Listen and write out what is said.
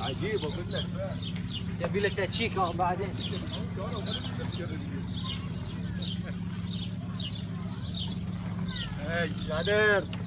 عجيب اقول لك. يبي له تشيكه بعدين. اي نادر